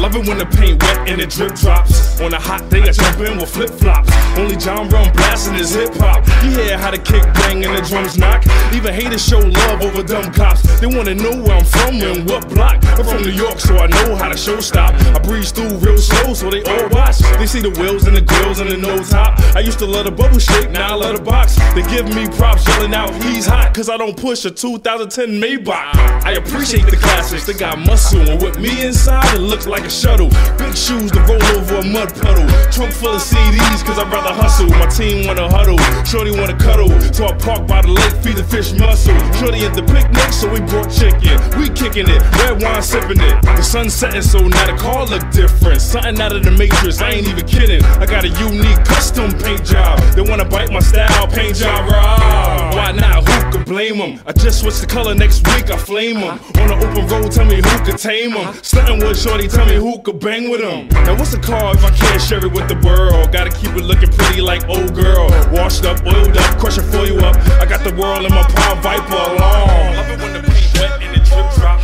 love it when the paint wet and it drip drops. On a hot day I jump in with flip-flops. Only John Brown blasting his hip-hop. You hear how the kick bang and the drums knock. Even haters show love over dumb cops. They wanna know where I'm from and what block. I'm from New York, so I know how the show stop. I breeze through real slow, so they all watch. They see the wheels and the grills and the no top. I used to love the bubble shake, now I love the box. They give me props yelling out, he's hot, cause I don't push a 2010 Maybach. I appreciate the classics, they got muscle, and with me inside, it looks like a shuttle. Big shoes to roll over a mud puddle. Trunk full of CDs, cause I'd rather hustle. My team wanna huddle, shorty wanna cuddle. So I park by the lake, feed the fish muscle. Shorty at the picnic, so we brought chicken. We kicking it, red wine sipping it. The sun's setting, so now the car look different. Something out of the Matrix, I ain't even kidding. I got a unique custom paint job. They wanna bite my style, paint job raw. Why not? Who could blame them? I just switched the color, next week I flame them. On the open road, tell me who could tame them. Stuntin' with shorty, tell me who could bang with them. Now what's the car if I can't share it with the world? Gotta keep it looking pretty like old girl. Washed up, oiled up, crush it for you up. I got the world in my palm, Viper along. Love it when the paint wet and the drip drop.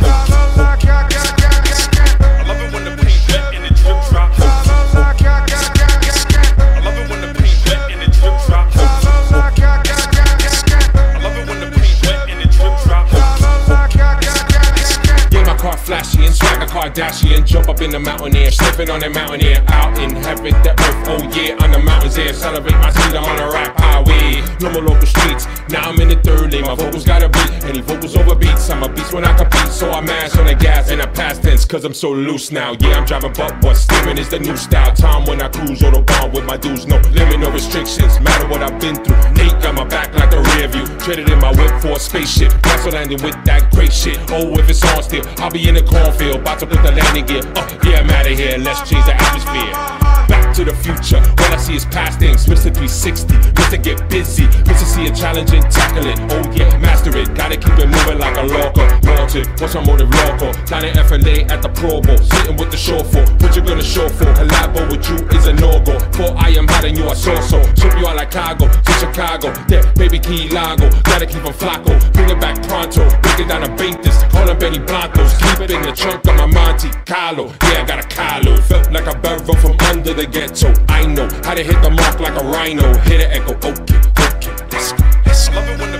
I love it when the paint wet and the drip drop. I love it when the paint wet and the drip drop. I love it when the paint wet and the drip drop. Yeah, my car flashy and swagger Kardashian. Jump up in the mountain air, slipping on the mountain air. Out in heaven, the earth, oh yeah, on the mountains there. Celebrate my cedar on a rap highway. No more local streets, now I'm in the third lane. My vocals got a beat, any vocals over beats. I'm a beast when I compete, so I mash on the gas in the past tense, cause I'm so loose now. Yeah, I'm driving butt, but steaming is the new style. Time when I cruise Autobahn with my dudes, no limit, no restrictions. Matter what I've been through, Nate got my back like a rear view. Traded in my whip for a spaceship, castle landing with that great shit. Oh, if it's on still, I'll be in the cornfield, about to put the landing gear. Yeah, I'm out of here, let's change the atmosphere. Back to the future, all I see is past things. Mr. 360, Mr. Get Busy, Mr. See a challenge and tackle it. Oh yeah, master it, gotta keep it moving like a locker. Wanted, what's my motive local? Down in FLA at the Pro Bowl, sitting with the chauffeur. What you gonna show for? Collabo with you is a no-go. For I am hot and you are so-so. Ship you out like cargo to Chicago. Yeah, baby Key Largo, gotta keep them flacco. Bring it back pronto, break it down to Benitez. Call them Benny Blancos, keep it in the trunk of my Monte Carlo. Yeah, I got a Carlo, felt like a barrel from under the ghetto. I know how to hit the mark like a rhino. Hit it, echo, okay, let's go, let's go.